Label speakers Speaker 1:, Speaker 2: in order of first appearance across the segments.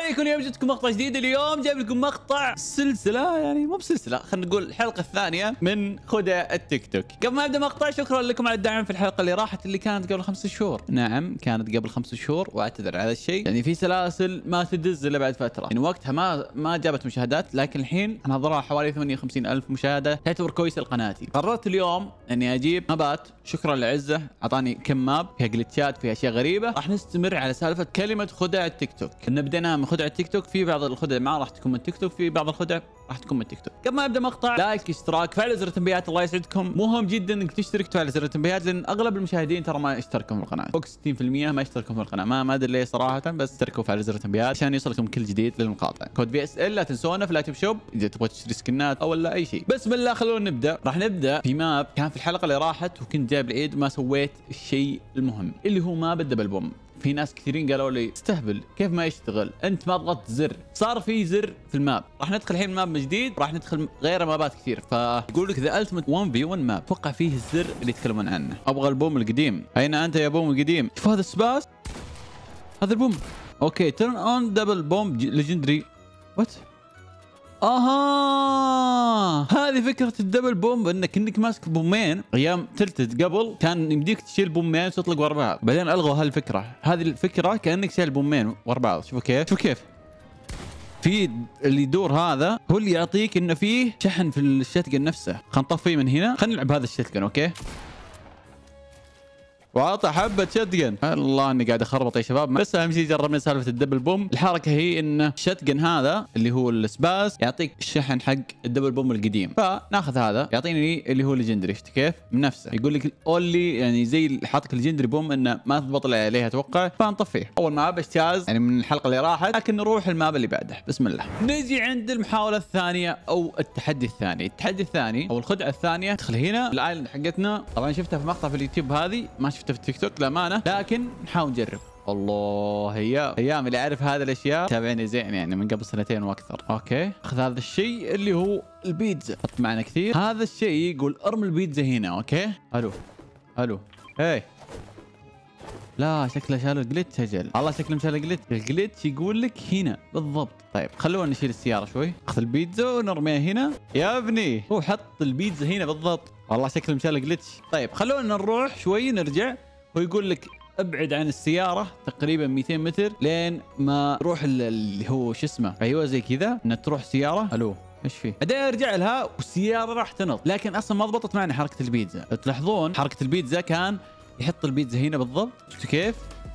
Speaker 1: عليكم، اليوم جبتكم مقطع جديد. اليوم جايب لكم مقطع سلسله، يعني مو بسلسله، خلينا نقول الحلقه الثانيه من خدع التيك توك. قبل ما ابدا مقطع، شكرا لكم على الدعم في الحلقه اللي راحت اللي كانت قبل 5 شهور. نعم كانت قبل 5 شهور، واعتذر على الشيء، يعني في سلاسل ما تدز الا بعد فتره، يعني وقتها ما جابت مشاهدات، لكن الحين ناظرها حوالي 58,000 مشاهده، تعتبر كويسه لقناتي. قررت اليوم اني اجيب مابات. شكرا لعزه، اعطاني كم ماب فيها جلتشات، فيها اشياء غريبه. راح نستمر على سالفه كلمه خدع التيك توك. ان بدينا من خدع التيك توك، في بعض الخدع ما راح تكون من التيك توك، في بعض الخدع راح تكون من التيك توك. قبل ما ابدا مقطع، لايك، اشتراك، فعل زر التنبيهات، الله يسعدكم. مهم جدا انك تشترك وتفعل زر التنبيهات، لان اغلب المشاهدين ترى ما اشتركوا في القناه، فوق 60% ما اشتركوا في القناه. ما ادري ليه صراحه، بس اشتركوا وفعل زر التنبيهات عشان يوصلكم كل جديد للمقاطع. كود بي اس ال لا تنسونا في اللايتوب شوب اذا تبغى تشتري سكنات او ولا اي شيء. بسم الله، خلونا نبدا. راح نبدا في ماب كان في الحلقه اللي راحت، وكنت جايب العيد وما سويت الشيء المهم اللي هو ماب الدبل بوم. في ناس كثيرين قالوا لي استهبل، كيف ما يشتغل؟ انت ما ضغطت زر. صار في زر في الماب. راح ندخل الحين ماب جديد، راح ندخل غير مابات كثير. فيقول لك ذا التمت 1v1 ماب، اتوقع فيه الزر اللي يتكلمون عنه. ابغى البوم القديم. اين انت يا بوم القديم؟ شوف هذا السباس، هذا البوم. اوكي، ترن اون دبل بوم ليجندري. وات؟ اها، هذه فكره الدبل بوم، انك ماسك بومين. ايام تلتد قبل كان يمديك تشيل بومين وتطلق ورا بعض، بعدين الغوا هالفكره. هذه الفكره كانك شايل بومين ورا بعض. شوفوا كيف، شوفوا كيف في اللي يدور هذا هو اللي يعطيك انه فيه شحن في الشتقن نفسه. خلينا نطفيه من هنا، خلينا نلعب هذا الشتقن. اوكي، واعطى حبه شتقن. الله اني قاعد اخربط يا شباب، بس اهم شيء جربنا سالفه الدبل بوم. الحركه هي ان الشتقن هذا اللي هو السباس يعطيك الشحن حق الدبل بوم القديم، فناخذ هذا يعطيني اللي هو ليجندري. شفت كيف من نفسه يقول لك اونلي، يعني زي حاطك الليجندري بوم انه ما تضبط عليها اتوقع، فنطفيه. اول ماب اجتاز يعني من الحلقه اللي راحت، لكن نروح الماب اللي بعده. بسم الله، نجي عند المحاوله الثانيه او التحدي الثاني. التحدي الثاني او الخدعه الثانيه، ادخل هنا الايلاند حقتنا. طبعا شفتها في مقطع في اليوتيوب، هذه ما شفتها في التيك توك للامانه، لكن نحاول نجرب. الله، ايام اللي اعرف هذه الاشياء تابعني زين، يعني من قبل 2 واكثر. اوكي، اخذ هذا الشيء اللي هو البيتزا، حط معنا كثير. هذا الشيء يقول ارمي البيتزا هنا. اوكي، الو هي، لا شكله شال الجلتش. اجل الله، شكله مشال الجلتش. الجلتش يقول لك هنا بالضبط. طيب خلونا نشيل السياره شوي، اخذ البيتزا ونرميها هنا. يا ابني هو حط البيتزا هنا بالضبط، والله شكله مشال الجلتش. طيب خلونا نروح شوي نرجع. هو يقول لك ابعد عن السياره تقريبا 200 متر لين ما تروح اللي هو شو اسمه، ايوه زي كذا، ان تروح سياره. الو ايش في؟ بعدين ارجع لها والسياره راح تنط، لكن اصلا ما ضبطت معنا حركه البيتزا. تلاحظون حركه البيتزا كان يحط البيتزا هنا بالضبط. شفتوا كيف؟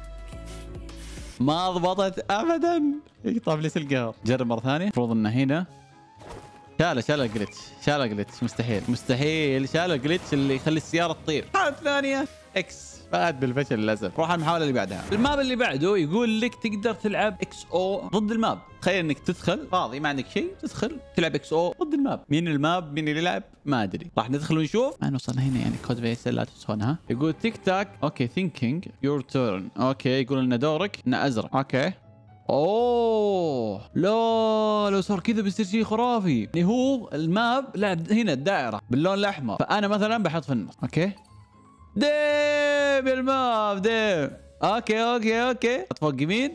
Speaker 1: ما ضبطت ابدا. يقطع لي القهر. جرب مره ثانيه. المفروض انه هنا شال الجلتش. مستحيل شال الجلتش اللي يخلي السياره تطير. الحاله الثانيه اكس، فات بالفشل للاسف. روح المحاوله اللي بعدها. الماب اللي بعده يقول لك تقدر تلعب اكس او ضد الماب. تخيل انك تدخل فاضي ما عندك شيء، تدخل تلعب اكس او ضد الماب. مين الماب؟ مين اللي يلعب؟ ما ادري. راح ندخل ونشوف. ما وصلنا هنا، يعني كود بيس لا تنسونها. يقول تيك تاك. اوكي، ثينكينج يور تيرن. اوكي، يقول لنا دورك، انه ازرق. اوكي، اوه لا، لو صار كذا بيصير شيء خرافي. يعني هو الماب لعب هنا الدائره باللون الاحمر، فانا مثلا بحط في النص. اوكي، ديم الماب ديم. اوكي فوق يمين.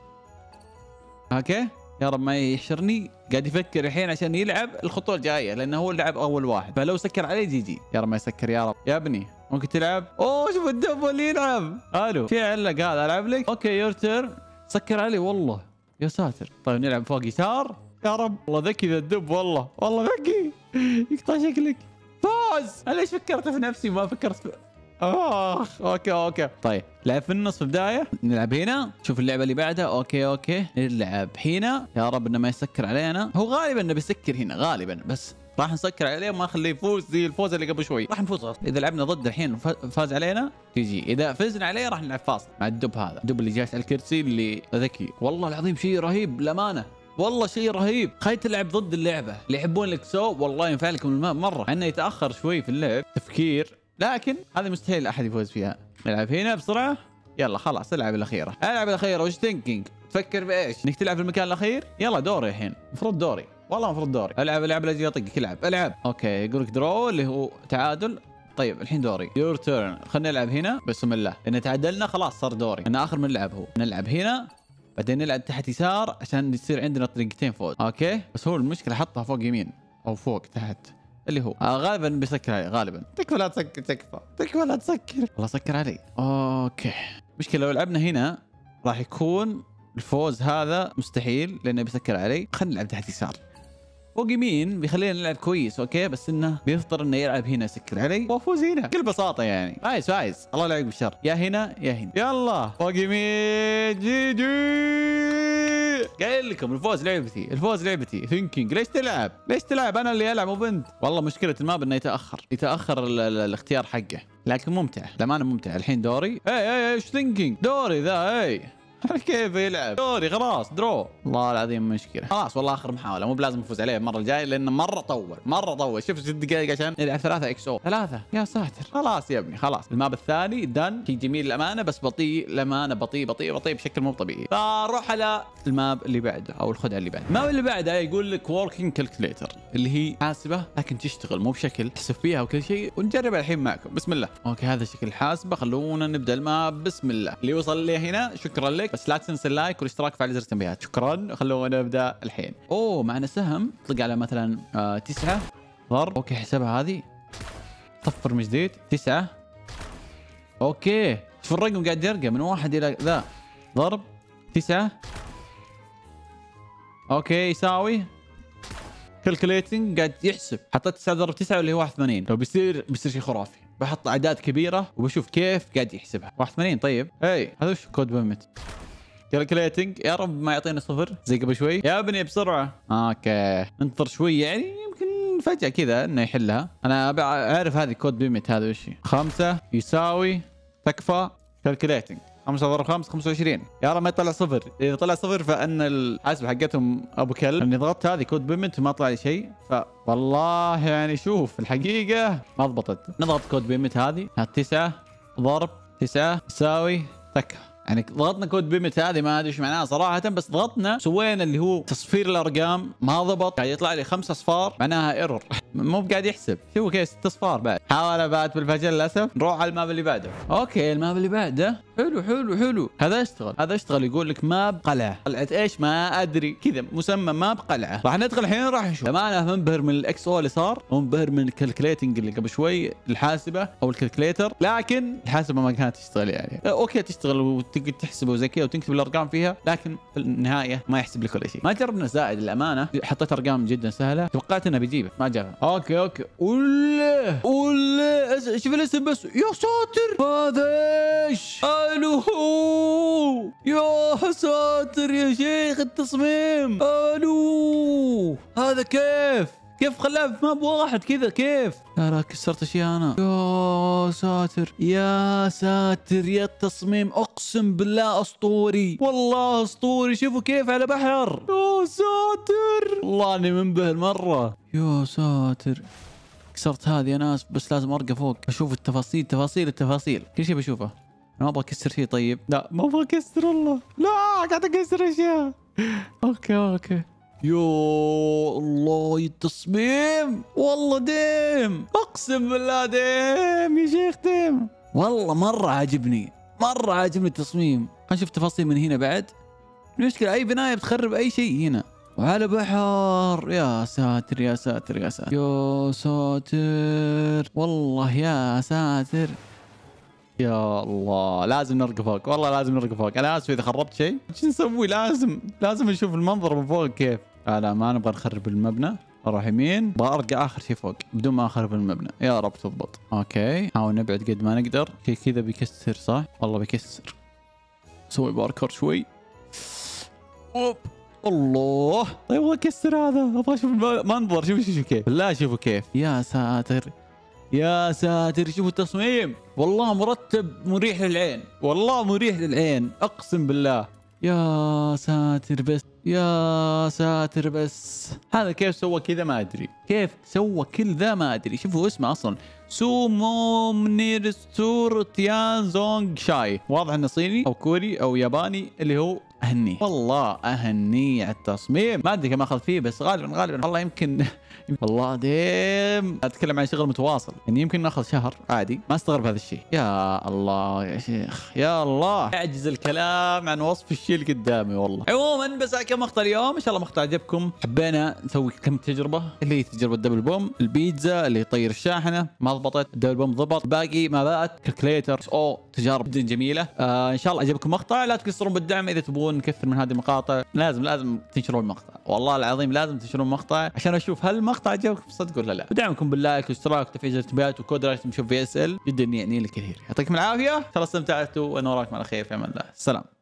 Speaker 1: اوكي، يا رب ما يحشرني. قاعد يفكر الحين عشان يلعب الخطوه الجايه، لانه هو لعب اول واحد، فلو سكر عليه جي. يا رب ما يسكر يا رب. يا ابني ممكن تلعب. اوه شوف الدب اللي يلعب. الو في علق هذا، العب لك. اوكي يور تيرن. سكر علي والله، يا ساتر. طيب نلعب فوق يسار. يا رب والله ذكي ذا الدب، والله ذكي. يقطع شكلك. فوز. انا ليش فكرت في نفسي وما فكرت في اوكي. طيب لعب في النص في البدايه. نلعب هنا. شوف اللعبه اللي بعدها. اوكي نلعب هنا. يا رب انه ما يسكر علينا. هو غالبا انه بيسكر هنا غالبا، بس راح نسكر عليه وما نخليه يفوز زي الفوز اللي قبل شوي. راح نفوز اذا لعبنا ضد الحين فاز علينا جي. اذا فزنا عليه راح نلعب فاصل مع الدب هذا، الدب اللي جالس على الكرسي اللي ذكي. والله العظيم شيء رهيب للامانه، والله شيء رهيب. خلي تلعب ضد اللعبه اللي يحبون الاكسو، والله ينفع لكم الماب مره، انه يتاخر شوي في اللعب تفكير، لكن هذه مستحيل احد يفوز فيها. نلعب هنا بسرعه. يلا خلاص، العب الاخيره. وش ثينكينج؟ تفكر بايش؟ انك تلعب في المكان الاخير؟ يلا دوري الحين، المفروض دوري، والله المفروض دوري. العب لا اطقك. العب. اوكي، يقول لك درو اللي هو تعادل. طيب الحين دوري. يور تيرن. خلينا نلعب هنا بسم الله، ان تعادلنا خلاص صار دوري، انا اخر من لعب هو. نلعب هنا بعدين نلعب تحت يسار عشان يصير عندنا طريقتين فوز. اوكي بس هو المشكله حطها فوق يمين او فوق تحت اللي هو غالبا بيسكر علي. غالبا تكفى لا تسكر، تكفى لا تسكر، والله سكر علي. اوكي مشكله لو لعبنا هنا راح يكون الفوز هذا مستحيل لانه بيسكر علي. خلينا نلعب تحت يسار. فوق يمين بيخلينا نلعب كويس اوكي، بس انه بيضطر انه يلعب هنا يسكر علي وافوز هنا بكل بساطه يعني. فايز الله لا يعيق بالشر. يا هنا يا هنا. يلا فوق يمين. جي جي. قايل لكم الفوز لعبتي، الفوز لعبتي. ثينكينج ليش تلعب انا اللي العب وبنت. والله مشكله الماب انه يتاخر الاختيار حقه، لكن ممتع للامانه ممتع. الحين دوري. اي ايش ثينكينج دوري ذا. اي كيف يلعب دوري خلاص درو. والله العظيم مشكله. خلاص والله اخر محاوله، مو بلازم نفوز عليه المره الجايه لانه مره طول. شوف 6 دقائق عشان نلعب 3 XO 3. يا ساتر خلاص يا ابني خلاص. الماب الثاني دن شيء جميل الامانه بس بطيء الامانه، بطيء بشكل مو طبيعي. فنروح على الماب اللي بعده او الخدعه اللي بعده. الماب اللي بعده يقول لك وركينج كالكوليتر اللي هي حاسبه لكن تشتغل مو بشكل تحسب فيها وكل شيء، ونجربها الحين معكم. بسم الله. اوكي هذا شكل الحاسبه، خلونا نبدا الماب. بسم الله. اللي وصل لي هنا شكرا لك، بس لا تنسى اللايك والاشتراك وفعل زر التنبيهات. شكرا. خلونا نبدا الحين. اوه معنا سهم طلق على مثلا 9 ضرب. اوكي حسبها هذه. صفر من جديد 9. اوكي شوف الرقم قاعد يرقى من 1 الى ذا. ضرب 9. اوكي يساوي كالكوليتنج قاعد يحسب. حطيت 9 ضرب 9 اللي هو 81. لو بيصير شيء خرافي. بحط اعداد كبيره وبشوف كيف قاعد يحسبها. 81. طيب هذا وش كود بمت كالكوليتنج. يا رب ما يعطينا صفر زي قبل شوي. يا ابني بسرعه. اوكي ننتظر شوي يعني يمكن فجاه كذا انه يحلها. انا اعرف هذه كود بيمت. هذا وش 5 يساوي تكفى كالكوليتنج 5 ضرب 5 25. يا رب ما يطلع صفر. اذا طلع صفر فان الحاسبه حقتهم ابو كلب. اني ضغطت هذه كود بيمت وما طلع لي شيء. فوالله يعني شوف الحقيقه ما ضبطت. نضغط كود بيمت هذه 9 ضرب 9 يساوي تكفى. يعني ضغطنا كود بيمت هذه ما ادري ايش معناها صراحه، بس ضغطنا سوينا اللي هو تصفير الارقام ما ضبط. قاعد يطلع لي 5 اصفار معناها ايرور. مو قاعد يحسب. شوفوا كيف 6 اصفار بعد. حاول بعد بالفجر للاسف. نروح على الماب اللي بعده. اوكي الماب اللي بعده حلو. هذا اشتغل يقول لك ماب قلعه. قلعه ايش ما ادري كذا مسمى ماب قلعه. راح ندخل الحين راح نشوف. انا منبهر من الاكس او اللي صار، ومنبهر من الكالكوليتنج اللي قبل شوي الحاسبه او الكالكوليتر، لكن الحاسبه ما كانت تشتغل يعني. اوكي تشتغل وتقدر تحسب وزي كذا وتكتب الارقام فيها، لكن في النهايه ما يحسب لك كل شيء. ما جربنا زائد الامانه، حطيت ارقام جدا سهله توقعت انه بيجيبه ما جابه. اوكي ولا شوف الاسم بس. يا ساتر هذا ايش؟ الو يا ساتر يا شيخ التصميم. الو هذا كيف خلاه في ماب واحد كذا كيف؟ لا كسرت اشياء انا. يا ساتر يا التصميم اقسم بالله اسطوري والله اسطوري. شوفوا كيف على بحر. يا ساتر والله اني منبهر مره. يا ساتر كسرت هذه يا ناس، بس لازم ارقى فوق اشوف التفاصيل كل شيء بشوفه. انا ما ابغى اكسر شيء. طيب لا ما ابغى اكسر والله. لا قاعد اكسر اشياء. اوكي يو الله التصميم والله ديم. اقسم بالله ديم يا شيخ ديم. والله مرة عاجبني التصميم. خلينا نشوف تفاصيل من هنا بعد. المشكلة اي بناية بتخرب اي شيء هنا. وعلى بحر. يا ساتر والله يا ساتر. يا الله لازم نرقى فوق. والله لازم نرقى فوق. انا اسف اذا خربت شيء. ايش نسوي؟ لازم نشوف المنظر من فوق كيف. لا ما نبغى نخرب المبنى. اروح يمين. ابغى ارقى اخر شيء فوق بدون ما اخرب المبنى. يا رب تضبط. اوكي حاول نبعد قد ما نقدر. شيء كذا بيكسر صح؟ والله بيكسر. سوي باركور شوي. اوب الله. طيب ابغى اكسر هذا. ابغى اشوف المنظر. شوفوا كيف. بالله شوفوا كيف. يا ساتر شوفوا التصميم. والله مرتب مريح للعين. اقسم بالله. يا ساتر بس هذا كيف سوى كذا ما ادري. شوفوا اسمه اصلا سومو منيرستور تيان زونغ شاي. واضح انه صيني او كوري او ياباني اللي هو اهنيه والله، اهنيه على التصميم. ما ادري كم اخذ فيه، بس غالبا والله يمكن والله ديم اتكلم عن شغل متواصل، يعني يمكن ناخذ شهر عادي. ما استغرب هذا الشيء. يا الله يا شيخ، يا الله يعجز الكلام عن وصف الشيء اللي قدامي والله. عموما بس كم مقطع اليوم، ان شاء الله مقطع عجبكم. حبينا نسوي كم تجربه، اللي هي تجربه دبل بوم، البيتزا اللي يطير الشاحنه ما ضبطت، الدبل بوم ضبط، باقي ما بات كالكليتر او تجارب جدا جميله. ان شاء الله عجبكم مقطع. لا تقصرون بالدعم اذا تبون نكثر من هذه المقاطع. لازم تنشرون المقطع، والله العظيم لازم تنشرون المقطع عشان اشوف هل المقطع عجبكم صدق ولا لا. ودعمكم باللايك والاشتراك وتفعيل التنبيهات وكود راشد نشوف في اس ال جدا يعني لي كثير. يعطيكم العافيه، ان شاء الله استمتعتوا وانا وراكم على خير في امان الله. السلام.